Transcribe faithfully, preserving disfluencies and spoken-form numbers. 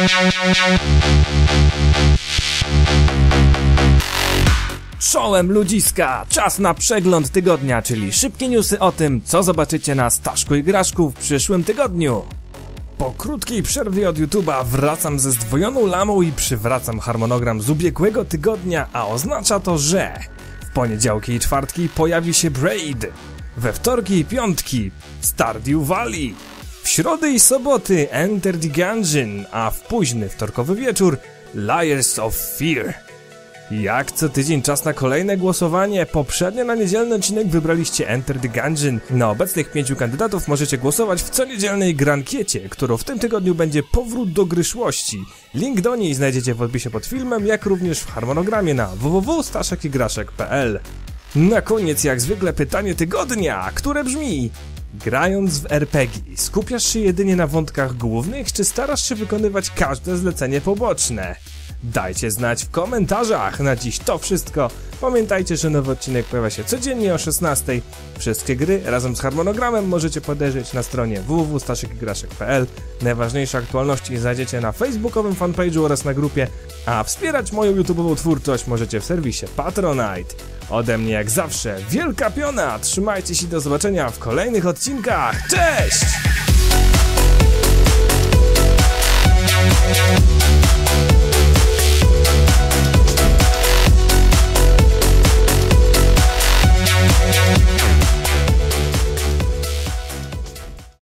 Czołem ludziska! Czas na przegląd tygodnia, czyli szybkie newsy o tym, co zobaczycie na Staszku i Graszku w przyszłym tygodniu. Po krótkiej przerwie od YouTube'a wracam ze zdwojoną lamą i przywracam harmonogram z ubiegłego tygodnia, a oznacza to, że w poniedziałki i czwartki pojawi się Braid, we wtorki i piątki Stardew Valley, w środy i soboty Enter the Gungeon, a w późny wtorkowy wieczór Layers of Fear. Jak co tydzień czas na kolejne głosowanie. Poprzednio na niedzielny odcinek wybraliście Enter the Gungeon. Na obecnych pięciu kandydatów możecie głosować w coniedzielnej grankiecie, którą w tym tygodniu będzie powrót do gryszłości. Link do niej znajdziecie w opisie pod filmem, jak również w harmonogramie na w w w kropka staszek i graszek kropka p l. Na koniec jak zwykle pytanie tygodnia, które brzmi: grając w er pe gie, skupiasz się jedynie na wątkach głównych, czy starasz się wykonywać każde zlecenie poboczne? Dajcie znać w komentarzach. Na dziś to wszystko. Pamiętajcie, że nowy odcinek pojawia się codziennie o szesnastej. Wszystkie gry razem z harmonogramem możecie podejrzeć na stronie w w w kropka staszek i graszek kropka p l. Najważniejsze aktualności znajdziecie na facebookowym fanpage'u oraz na grupie, a wspierać moją YouTube'ową twórczość możecie w serwisie Patronite. Ode mnie jak zawsze wielka piona, trzymajcie się, do zobaczenia w kolejnych odcinkach. Cześć!